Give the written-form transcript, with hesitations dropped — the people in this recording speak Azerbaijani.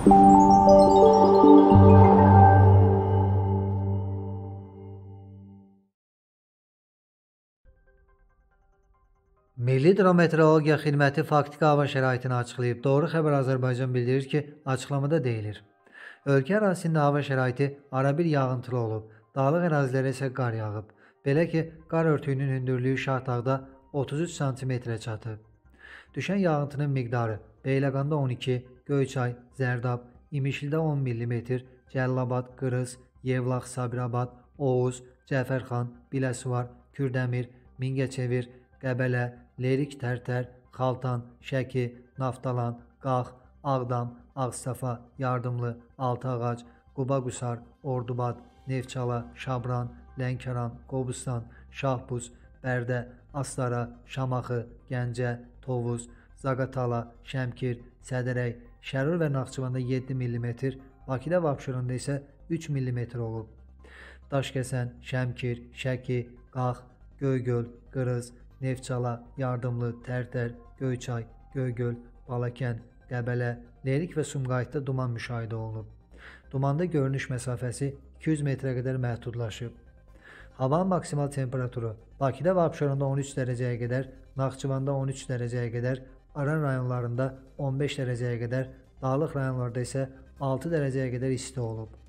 Milli Hidrometeorologiya Xidməti faktiki hava şəraitini açıqlayıb. Doğru xəbər Azərbaycan bildirir ki, açıqlamada deyilir. Ölkə ərazisində hava şəraiti arabir yağıntılı olub, dağlıq ərazilərə isə qar yağıb. Belə ki, qar örtüyünün hündürlüyü Şahdağda 33 cm-ə çatıb. Düşən yağıntının miqdarı Beyləqanda 12, Göyçay, Zərdab, İmişlidə 10 mm, Cəllabad, Qırız, Yevlax, Sabirabad, Oğuz, Cəfərxan, Biləsuvar, Kürdəmir, Mingəçevir, Qəbələ, Lerik, Tərtər, Xaltan, Şəki, Naftalan, Qax, Ağdam, Ağstafa, Yardımlı, Altıağac, Qubaqusar, Ordubad, Neftçala, Şabran, Lənkəran, Qobustan, Şahbuz, Bərdə, Astara, Şamaxı, Gəncə, Tovuz, Zaqatala, Şəmkir, Sədərək, Şərur və Naxçıvanda 7 mm, Bakıda və Abşeronda isə 3 mm olub. Daşkəsən, Şəmkir, Şəki, Qax, Göygöl, Qırız, Neftçala, Yardımlı, Tərtər, Göyçay, Göygöl, Balakənd, Qəbələ, Lerik və Sumqayıtda duman müşahidə olunub. Dumanda görünüş məsafəsi 200 metrə qədər məhdudlaşıb. Havanın maksimal temperaturu Bakıda və Abşeronda 13 dərəcəyə qədər, Naxçıvanda 13 dərəcəyə qədər, Aran rayonlarında 15 dərəcəyə qədər, dağlıq rayonlarda isə 6 dərəcəyə qədər isti olub.